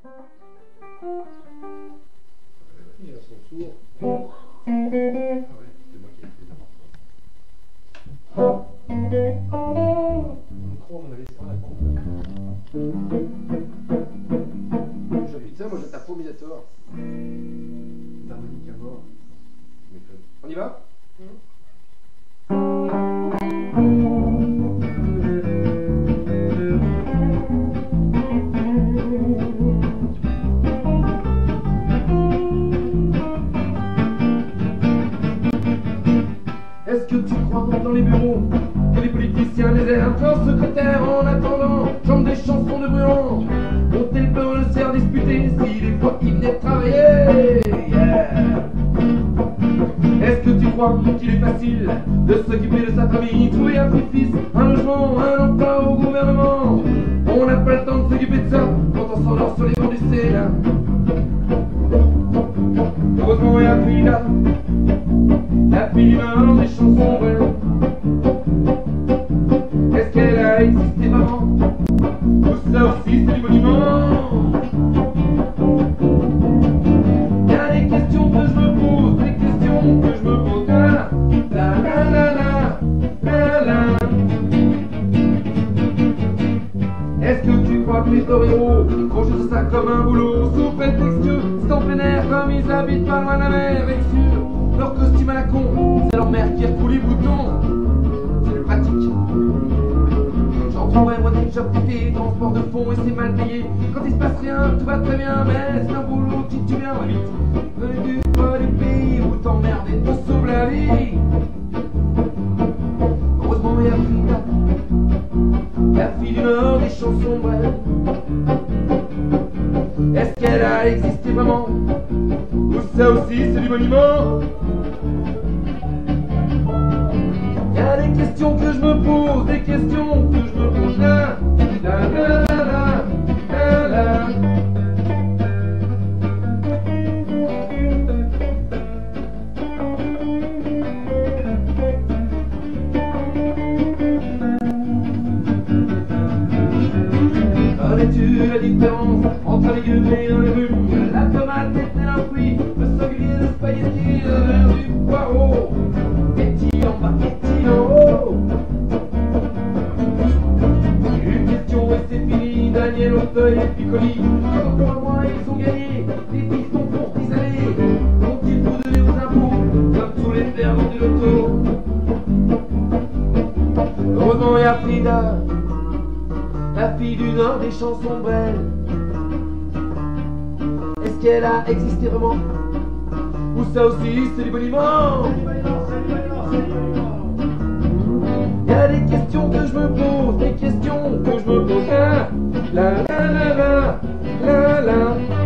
Ils sont sourds. Ah ouais, c'est moi qui ai fait n'importe quoi. Le micro, on avait ça, la Putain, moi j'ai ta Minator. d'harmonique à mort. On y va? Est-ce que tu crois dans les bureaux que les politiciens désertent leurs secrétaires en attendant chantent des chansons de brûlant, monter le peu le cerf disputer si des fois ils venaient travailler? Est-ce que tu crois qu'il est facile de s'occuper de sa famille, trouver un petit-fils, un logement, un emploi au gouvernement? On n'a pas le temps de s'occuper de ça quand on s'endort sur les bancs du Sénat. Heureusement il y a Frida, la fille du Nord des chansons vraies. Est-ce qu'elle a existé vraiment? Tout ça aussi c'est du monument. Y a des questions que je me pose, des questions que je me pose. La la la la la la. Est-ce que tu crois que les toreros font juste ça comme un boulot, sous prétexte que c'est en plein air comme ils habitent pas loin de la mer, avec sûr leur costume à la con, c'est leur mère qui recoule les boutons. C'est pratique. J'en trouverais moi des jobs d'été, transport de fond et c'est mal payé. Quand il se passe rien, tout va très bien, mais c'est un boulot qui tue bien. Va vite, venez du bas du pays où t'emmerdes et te sauve la vie. Heureusement il y a Frida, la fille du Nord des chansons brèves. Est-ce qu'elle a existé vraiment? Ou ça aussi c'est du monument? Y a des questions que je me pose, des questions que je me pose. La la la la la la. Connais-tu la différence entre les gueux et un légume? La tomate était un fruit, le sanglier de spaghetti, le verre du poireau. Petit en bas, petit en haut. Une question et c'est fini, Daniel Auteuil et Piccoli. En 3 mois ils ont gagné des pistons pour pisaler. Ont-ils tout donné aux impôts, comme tous les perdants du loto? Heureusement il y a Frida, la fille du Nord des chansons brèves. Est-ce qu'elle a existé vraiment? Ou ça aussi c'est du monument? Y a des questions que je me pose, des questions que je me pose. La la la la la la.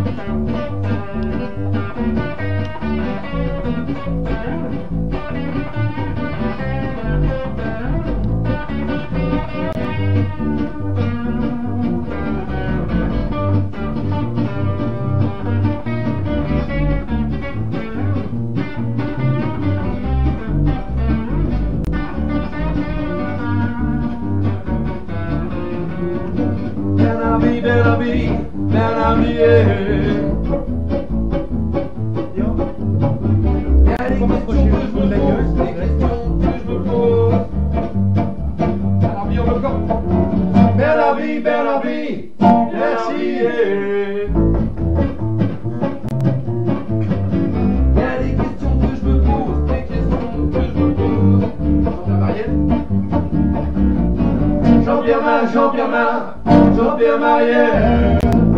Bernabé, y a des questions que je me pose, des questions que je me pose. Bernabé, on veut encore. Bernabé, merci. Y a des questions que je me pose, des questions que je me pose. Jean-Pierre Marielle.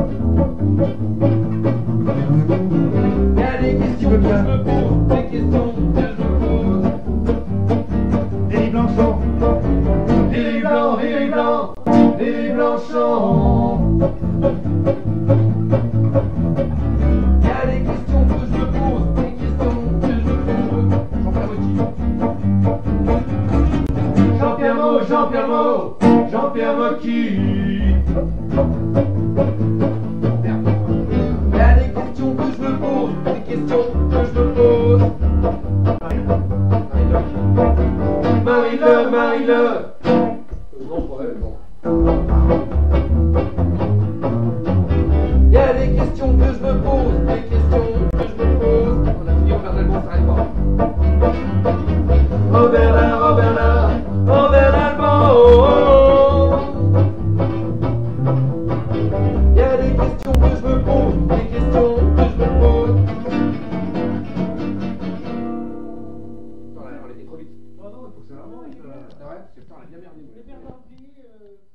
Y a des questions que je me pose, des questions que je me pose. Élie Blanchon, Élie Blanchon. Y a des questions que je me pose, des questions que je me pose. Jean-Pierre Mocky. Y a des questions que je me pose, des questions que je me pose. Marie-Le. Non, pas elle, non. Y a des questions questions que je me pose, des questions que je me pose. On a fini Robert Dalbon, ça arrête pas. Robert Dalbon. Y a des questions que je me pose, des questions que je me pose. Attends, on était trop vite. Oh non, il faut que ça remonte. Ah ouais, parce que putain, on a bien merdé. Les Bernardi,